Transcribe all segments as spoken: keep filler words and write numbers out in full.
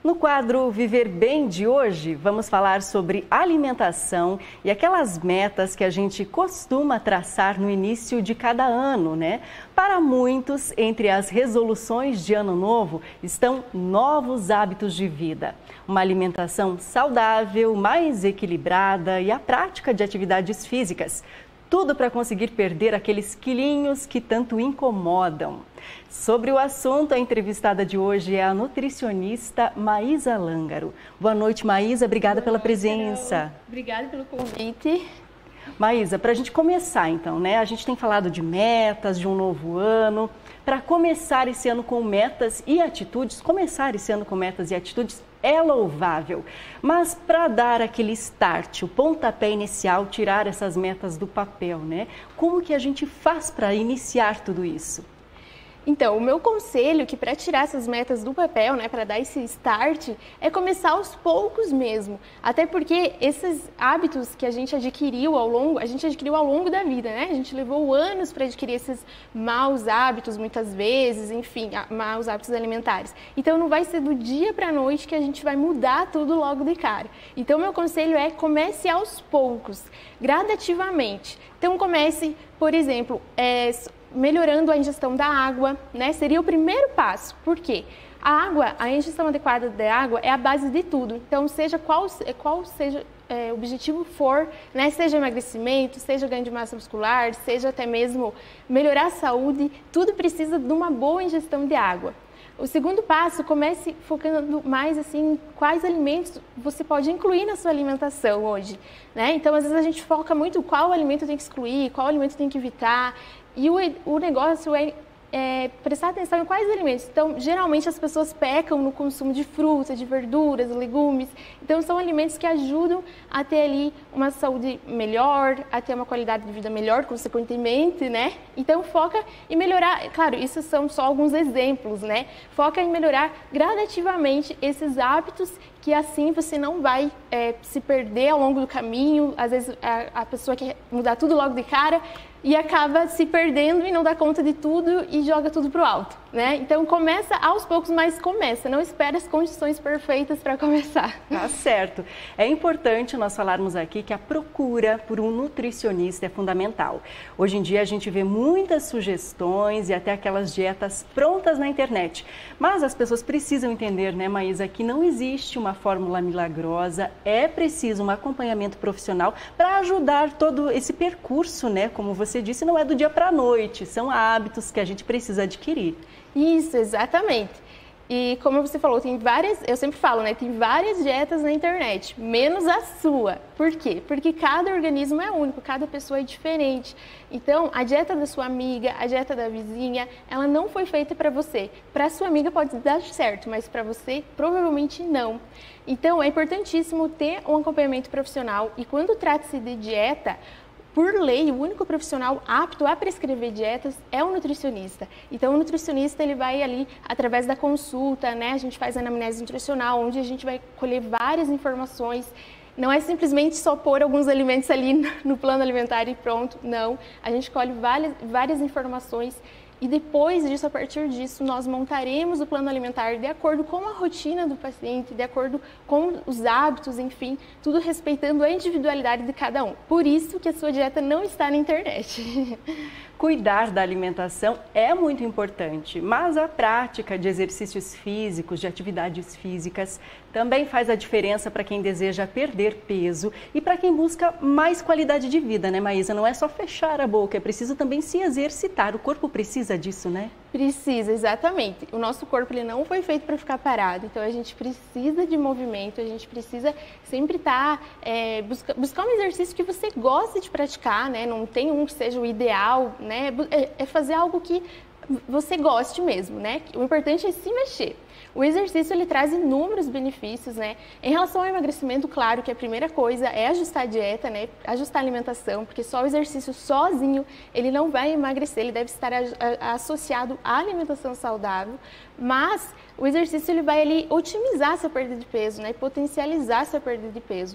No quadro Viver Bem de hoje, vamos falar sobre alimentação e aquelas metas que a gente costuma traçar no início de cada ano, né? Para muitos, entre as resoluções de ano novo, estão novos hábitos de vida. Uma alimentação saudável, mais equilibrada e a prática de atividades físicas. Tudo para conseguir perder aqueles quilinhos que tanto incomodam. Sobre o assunto, a entrevistada de hoje é a nutricionista Maísa Lângaro. Boa noite, Maísa. Obrigada pela presença. Obrigada pelo convite. Maísa, para a gente começar então, né? A gente tem falado de metas, de um novo ano. Para começar esse ano com metas e atitudes, começar esse ano com metas e atitudes é louvável. Mas para dar aquele start, o pontapé inicial, tirar essas metas do papel, né? Como que a gente faz para iniciar tudo isso? Então, o meu conselho que para tirar essas metas do papel, né, para dar esse start, é começar aos poucos mesmo. Até porque esses hábitos que a gente adquiriu ao longo, a gente adquiriu ao longo da vida, né? A gente levou anos para adquirir esses maus hábitos, muitas vezes, enfim, maus hábitos alimentares. Então, não vai ser do dia para a noite que a gente vai mudar tudo logo de cara. Então, meu conselho é comece aos poucos, gradativamente. Então, comece, por exemplo, é, melhorando a ingestão da água, né? Seria o primeiro passo. Por quê? A água, a ingestão adequada da água é a base de tudo. Então, seja qual, qual seja é, o objetivo for, né? Seja emagrecimento, seja ganho de massa muscular, seja até mesmo melhorar a saúde, tudo precisa de uma boa ingestão de água. O segundo passo, comece focando mais assim, quais alimentos você pode incluir na sua alimentação hoje, né? Então, às vezes a gente foca muito qual alimento tem que excluir, qual alimento tem que evitar, e o, o negócio é, é prestar atenção em quais alimentos. Então, geralmente as pessoas pecam no consumo de frutas, de verduras, legumes. Então, são alimentos que ajudam a ter ali uma saúde melhor, a ter uma qualidade de vida melhor, consequentemente, né? Então, foca em melhorar, claro, isso são só alguns exemplos, né? Foca em melhorar gradativamente esses hábitos, que assim você não vai é, se perder ao longo do caminho. Às vezes a, a pessoa quer mudar tudo logo de cara e acaba se perdendo e não dá conta de tudo e joga tudo pro alto, né? Então começa aos poucos, mas começa, não espera as condições perfeitas para começar. Tá certo. É importante nós falarmos aqui que a procura por um nutricionista é fundamental. Hoje em dia a gente vê muitas sugestões e até aquelas dietas prontas na internet. Mas as pessoas precisam entender, né, Maísa, que não existe uma fórmula milagrosa, é preciso um acompanhamento profissional para ajudar todo esse percurso, né? Como você disse, não é do dia para a noite, são hábitos que a gente precisa adquirir. Isso, exatamente. E como você falou, tem várias, eu sempre falo, né, tem várias dietas na internet, menos a sua. Por quê? Porque cada organismo é único, cada pessoa é diferente. Então, a dieta da sua amiga, a dieta da vizinha, ela não foi feita para você. Para sua amiga pode dar certo, mas para você provavelmente não. Então, é importantíssimo ter um acompanhamento profissional e quando trata-se de dieta, por lei, o único profissional apto a prescrever dietas é o nutricionista. Então, o nutricionista ele vai ali, através da consulta, né? A gente faz a anamnese nutricional, onde a gente vai colher várias informações. Não é simplesmente só pôr alguns alimentos ali no plano alimentar e pronto, não. A gente colhe várias, várias informações e depois disso, a partir disso, nós montaremos o plano alimentar de acordo com a rotina do paciente, de acordo com os hábitos, enfim, tudo respeitando a individualidade de cada um. Por isso que a sua dieta não está na internet. Cuidar da alimentação é muito importante, mas a prática de exercícios físicos, de atividades físicas, também faz a diferença para quem deseja perder peso e para quem busca mais qualidade de vida, né, Maísa? Não é só fechar a boca, é preciso também se exercitar. O corpo precisa disso, né? Precisa, exatamente. O nosso corpo ele não foi feito para ficar parado, então a gente precisa de movimento, a gente precisa sempre estar, tá, é, busca, buscar um exercício que você goste de praticar, né? Não tem um que seja o ideal, né? É, é fazer algo que você goste mesmo, né? O importante é se mexer. O exercício ele traz inúmeros benefícios, né? Em relação ao emagrecimento, claro que a primeira coisa é ajustar a dieta, né? Ajustar a alimentação, porque só o exercício sozinho ele não vai emagrecer, ele deve estar a, a, associado à alimentação saudável, mas o exercício ele vai ali otimizar essa perda de peso, né? Potencializar essa perda de peso.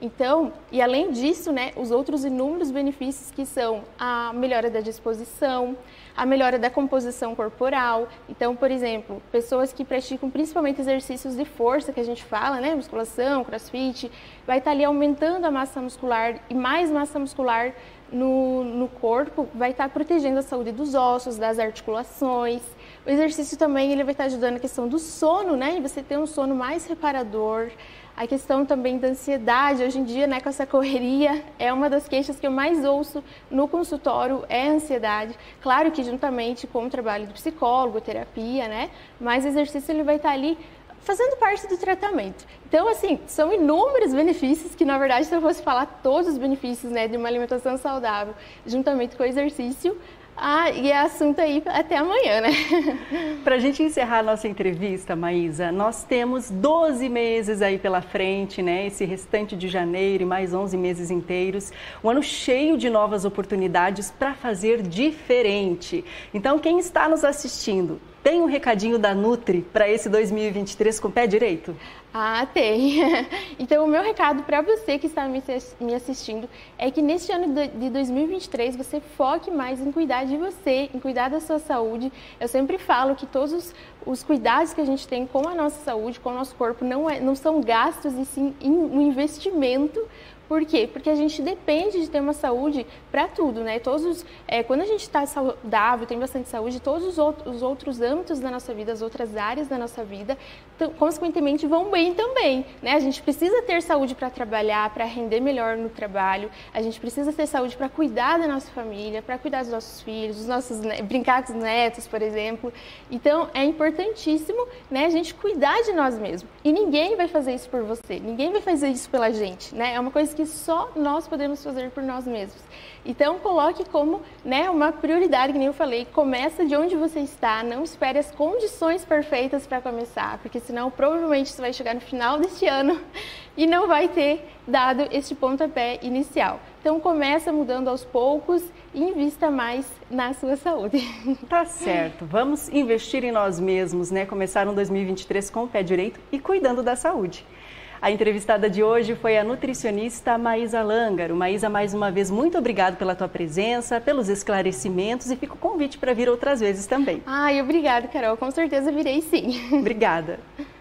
Então, e além disso, né, os outros inúmeros benefícios que são a melhora da disposição, a melhora da composição corporal. Então, por exemplo, pessoas que praticam principalmente exercícios de força, que a gente fala, né, musculação, crossfit, vai estar ali aumentando a massa muscular e mais massa muscular no, no corpo, vai estar protegendo a saúde dos ossos, das articulações. O exercício também ele vai estar ajudando a questão do sono, né, e você ter um sono mais reparador. A questão também da ansiedade, hoje em dia, né, com essa correria, é uma das queixas que eu mais ouço no consultório, é a ansiedade. Claro que juntamente com o trabalho do psicólogo, terapia, né, mas o exercício ele vai estar ali fazendo parte do tratamento. Então, assim, são inúmeros benefícios que, na verdade, se eu fosse falar todos os benefícios, né, de uma alimentação saudável, juntamente com o exercício, ah, e é assunto aí até amanhã, né? Para a gente encerrar a nossa entrevista, Maísa, nós temos doze meses aí pela frente, né? Esse restante de janeiro e mais onze meses inteiros. Um ano cheio de novas oportunidades para fazer diferente. Então, quem está nos assistindo, tem um recadinho da Nutri para esse dois mil e vinte e três com o pé direito? Ah, tem. Então, o meu recado para você que está me assistindo é que neste ano de dois mil e vinte e três você foque mais em cuidar de você, em cuidar da sua saúde. Eu sempre falo que todos os, os cuidados que a gente tem com a nossa saúde, com o nosso corpo, não, é, não são gastos e sim um investimento. Por quê? Porque a gente depende de ter uma saúde para tudo, né? Todos os, é, quando a gente está saudável, tem bastante saúde, todos os outros, os outros âmbitos da nossa vida, as outras áreas da nossa vida, consequentemente vão bem também, né? A gente precisa ter saúde para trabalhar, para render melhor no trabalho, a gente precisa ter saúde para cuidar da nossa família, para cuidar dos nossos filhos, dos nossos, brincar com os netos, por exemplo. Então, é importantíssimo, né, a gente cuidar de nós mesmos. E ninguém vai fazer isso por você, ninguém vai fazer isso pela gente, né? É uma coisa que só nós podemos fazer por nós mesmos. Então, coloque como, né, uma prioridade, que nem eu falei, começa de onde você está, não espere as condições perfeitas para começar, porque senão provavelmente você vai chegar no final deste ano e não vai ter dado este pontapé inicial. Então, começa mudando aos poucos e invista mais na sua saúde. Tá certo. Vamos investir em nós mesmos, né? Começar um dois mil e vinte e três com o pé direito e cuidando da saúde. A entrevistada de hoje foi a nutricionista Maísa Langaro. Maísa, mais uma vez, muito obrigada pela tua presença, pelos esclarecimentos e fica o convite para vir outras vezes também. Ai, obrigada, Carol. Com certeza virei sim. Obrigada.